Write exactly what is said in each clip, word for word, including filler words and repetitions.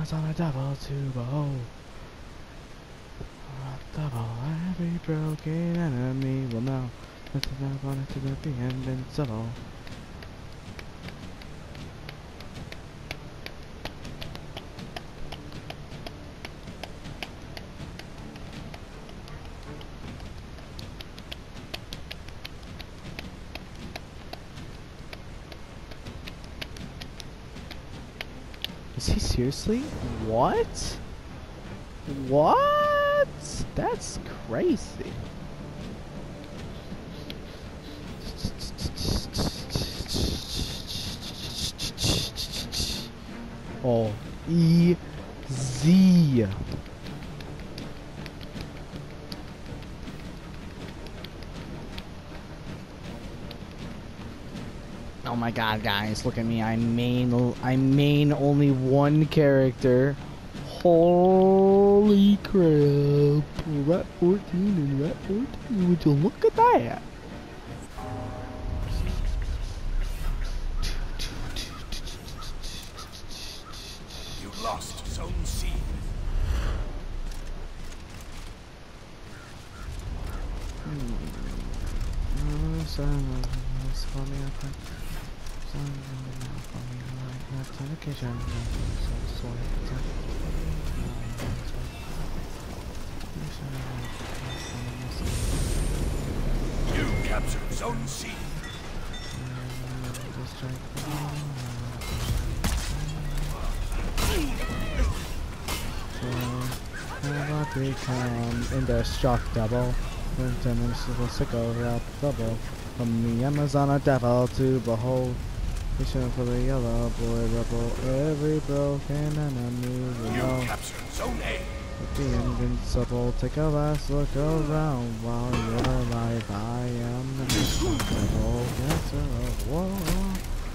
eyes on a devil to behold. Double, every broken enemy will know that I wanted to be invincible. Is he seriously? What? What? That's crazy. Oh, easy. Oh my god, guys, look at me. I main I main only one character. Holy crap. Rat fourteen and Rat fourteen. Would you look at that? You lost Zone C. You captured Zone C. Become indestructible. Interminable sicko double. From the Amazon a devil to behold. Vision for the yellow boy rebel. Every broken enemy will You know. captured Zone A. The invincible. Take a last look around while you're alive. I am invincible. Dancer of war.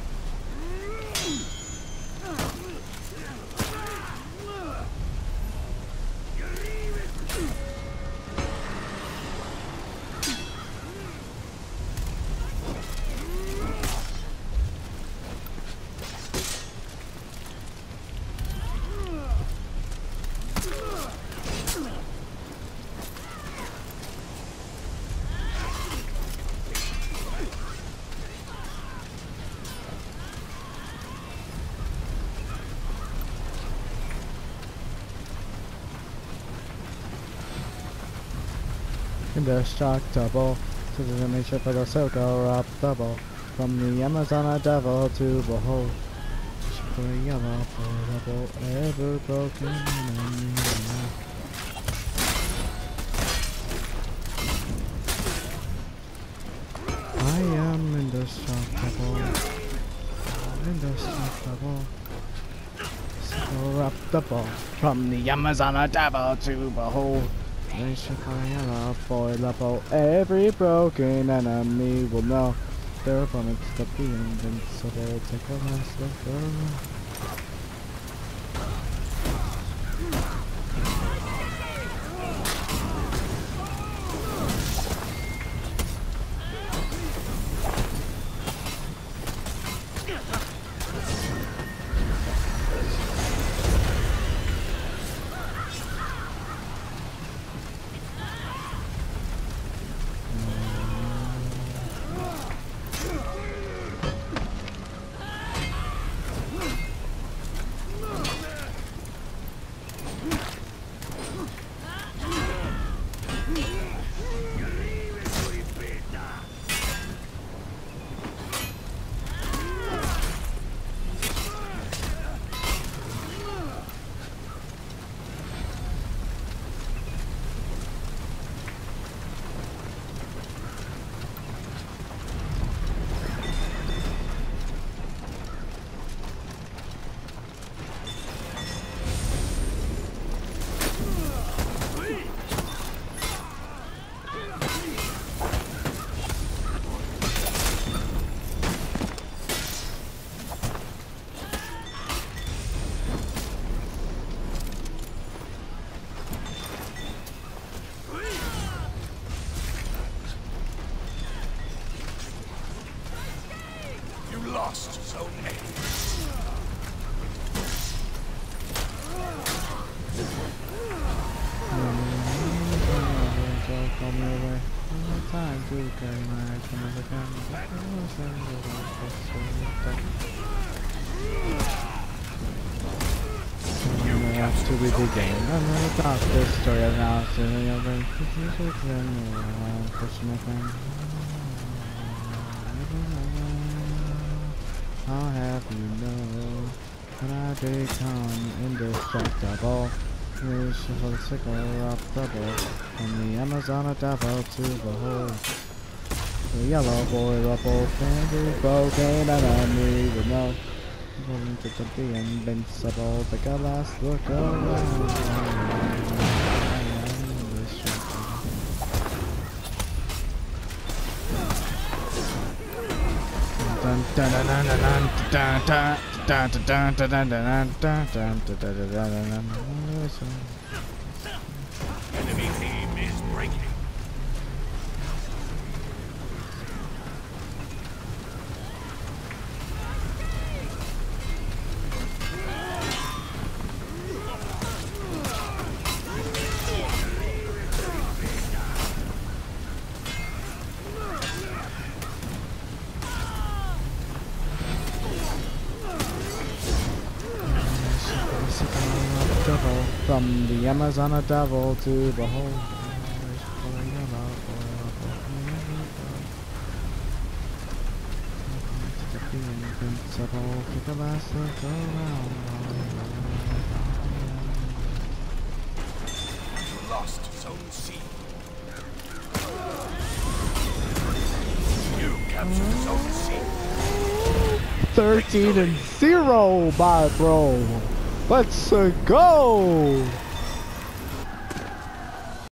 Indestructible, to the nature for the circle up double. From the Amazon a devil to behold. For the yellow double, ever broken enemy. I am indestructible, indestructible, corruptible. From the Amazon a devil to behold. Nation fire boy level. Every broken enemy will know their opponents to be invincible. Take a last look around. Call me away. No time to carry my eyes from the camera. Have to be beginning. I'm gonna talk this story of now. Soon you'll bring music then you'll push my friend. I'll have you know that I become indestructible. Wish for the sickle of trouble. From the Amazon devil to the whole. The yellow boy rubble can be broken and I need to know. Going to be invincible, take a last look around. Dun dun dun dun dun dun dun dun dun dun dun dun dun dun. Enemy team is breaking. From the Amazon devil to the whole. You lost Zone C. You captured Zone C. thirteen and zero, my bro. Let's uh, go.